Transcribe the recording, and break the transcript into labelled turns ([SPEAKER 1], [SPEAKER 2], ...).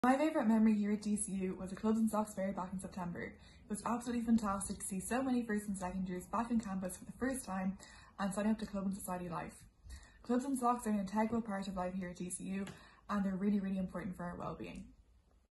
[SPEAKER 1] My favourite memory here at DCU was a Clubs and Socks fair back in September. It was absolutely fantastic to see so many first and second years back on campus for the first time and signing up to Club and Society life. Clubs and Socks are an integral part of life here at DCU and they're really important for our well-being.